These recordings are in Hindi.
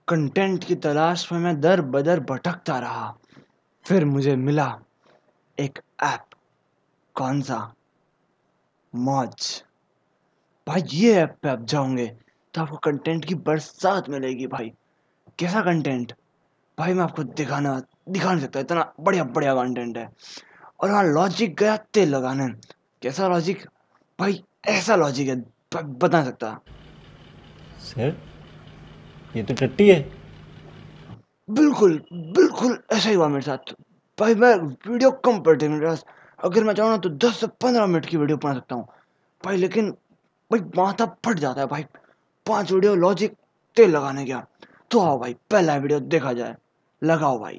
कंटेंट की तलाश में मैं दर बदर भटकता रहा। फिर मुझे मिला एक ऐप। कौन सा? मौज। भाई ये ऐप पे आप जाओगे तो आपको कंटेंट की बरसात मिलेगी। भाई कैसा कंटेंट? भाई मैं आपको दिखा नहीं सकता, इतना बढ़िया बढ़िया कंटेंट है। और हाँ, लॉजिक गया तेल लगाने। कैसा लॉजिक? भाई ऐसा लॉजिक है, बता नहीं सकता। सर ये तो टट्टी है। बिल्कुल बिल्कुल ऐसा ही हुआ मेरे साथ। भाई मैं वीडियो कम पड़ती है मेरे पास। अगर मैं चाहूँ ना तो 10 से 15 मिनट की वीडियो बना सकता हूँ भाई, लेकिन भाई माथा फट जाता है भाई। 5 वीडियो लॉजिक तेल लगाने गया। तो आओ भाई पहला वीडियो देखा जाए। लगाओ भाई।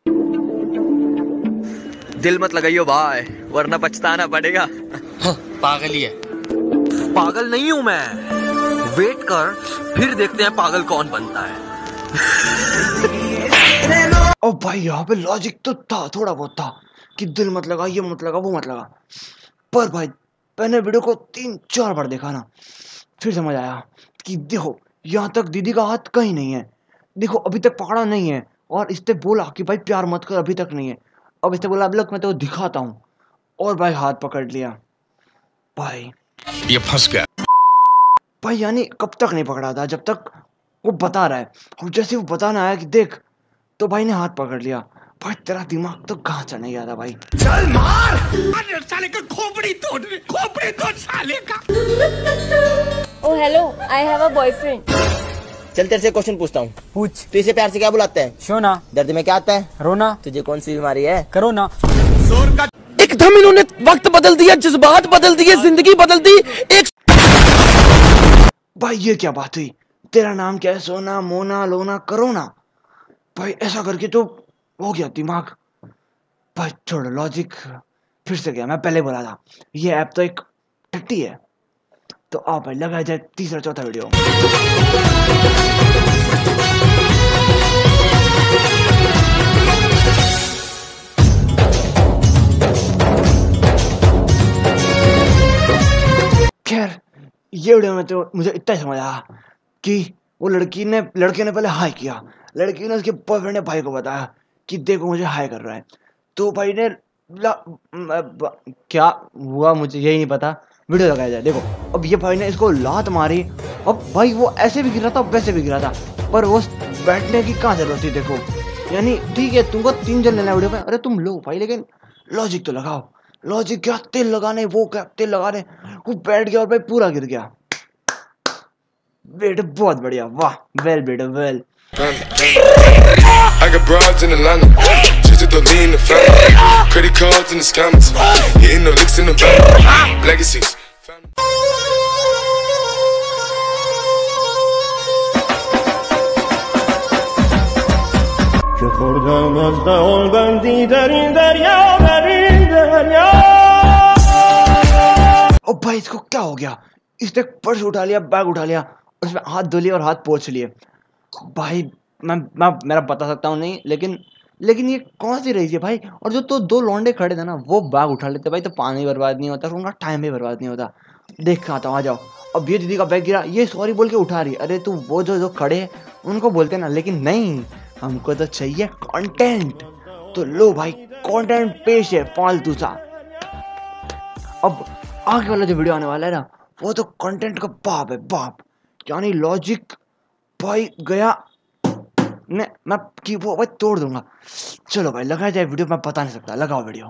दिल मत लगाइयो भाई, वरना पछताना पड़ेगा। पागल ही है। पागल नहीं हूं मैं, वेट कर, फिर देखते हैं पागल कौन बनता है। ओ भाई यहाँ पे लॉजिक तो था, थोड़ा बहुत था कि दिल मत लगा, ये मत लगा, वो मत लगा। पर भाई मैंने वीडियो को 3-4 बार देखा ना, फिर समझ आया कि देखो यहाँ तक दीदी का हाथ कहीं नहीं है। देखो अभी तक पकड़ा नहीं है। और इसने बोला कि भाई प्यार मत कर, अभी तक नहीं है। अब इसने बोला अब लग मैं तो दिखाता हूँ। और भाई हाथ पकड़ लिया। भाई ये फंस गया। भाई यानी कब तक नहीं पकड़ा था? जब तक वो बता रहा है। और जैसे वो बताना आया कि देख, तो भाई ने हाथ पकड़ लिया। भाई तेरा दिमाग तो कहाँ चढ़ने गया था भाई। चल मार साले का, खोपड़ी तोड़ साले का। Oh hello, I have a boyfriend. चल तेरे से क्वेश्चन पूछता हूँ। पूछ। तो इसे प्यार से क्या बुलाते हैं? शोना। दर्द में क्या आता है? रोना। तुझे कौन सी बीमारी है? करोना। एकदम इन्होंने वक्त बदल दिया, जज्बात बदल दिए, जिंदगी बदल दी। एक भाई ये क्या बात हुई? तेरा नाम क्या है? सोना, मोना, लोना, करोना। भाई ऐसा करके तो हो गया दिमाग। भाई छोड़ो लॉजिक, फिर से गया। मैं पहले बोला था ये ऐप तो एक टट्टी है। तो आओ भाई लगाया जाए तीसरा चौथा वीडियो। खैर ये वीडियो में तो मुझे इतना ही समझ आया कि वो लड़के ने पहले हाई किया। लड़की ने उसके बॉयफ्रेंड ने भाई को बताया कि देखो मुझे हाई कर रहा है। तो भाई ने क्या हुआ मुझे यही नहीं पता। वीडियो लगाया जाए। देखो अब ये भाई ने इसको लात मारी। अब भाई वो ऐसे भी गिरा था, वैसे भी गिरा था, पर वो बैठने की कहाँ जरूरत थी? देखो यानी ठीक है तुमको 3 जन लेना वीडियो में, अरे तुम लो भाई, लेकिन लॉजिक तो लगाओ। लॉजिक क्या तेल लगाने, वो क्या तेल लगाने। वो बैठ गया और भाई पूरा गिर गया। बेटे बहुत बढ़िया, वाह, वेल बेटे well. I got broads in Atlanta, just to lean in the family, credit cards in the scammers, hitting the licks in the bank, legacies. ओ भाई इसको क्या हो गया? इसने पर्स उठा लिया, बैग उठा लिया और उसमें हाथ धो लिए और हाथ पोंछ लिए। भाई मैं मेरा बता सकता हूँ नहीं, लेकिन ये कौन सी रही थी भाई? और जो तो 2 लौंडे खड़े थे ना, वो बैग उठा लेते भाई, तो पानी बर्बाद नहीं होता, उनका टाइम भी बर्बाद नहीं होता। देख के आता हूँ, आ जाओ। अब ये दीदी का बैग गिरा, ये सॉरी बोल के उठा रही। अरे तू वो जो खड़े हैं उनको बोलते ना, लेकिन नहीं, हमको तो चाहिए कंटेंट। तो लो भाई कंटेंट पेश है फालतू सा। अब आगे वाला जो वीडियो आने वाला है ना, वो तो कंटेंट का बाप है बाप। यानी लॉजिक भाई गया मैं की वो भाई तोड़ दूंगा। चलो भाई लगाया जाए वीडियो, मैं बता नहीं सकता, लगाओ वीडियो।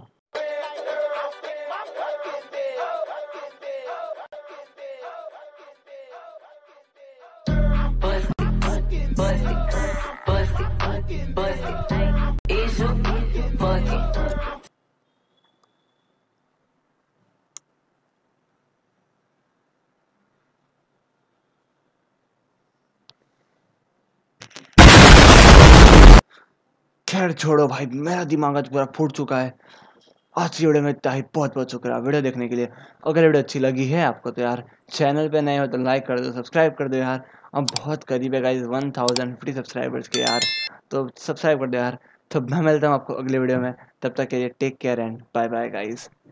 खैर छोड़ो भाई, मेरा दिमाग आज पूरा फूट चुका है। आज की वीडियो में इतना ही, बहुत बहुत शुक्रिया वीडियो देखने के लिए। अगर वीडियो अच्छी लगी है आपको तो यार चैनल पे नए हो तो लाइक कर दो, सब्सक्राइब कर दो यार। हम बहुत करीब है गाइस 1050 सब्सक्राइबर्स के यार, तो सब्सक्राइब कर दो यार। तो मैं मिलता हूँ आपको अगले वीडियो में, तब तक के लिए take care and bye bye guys.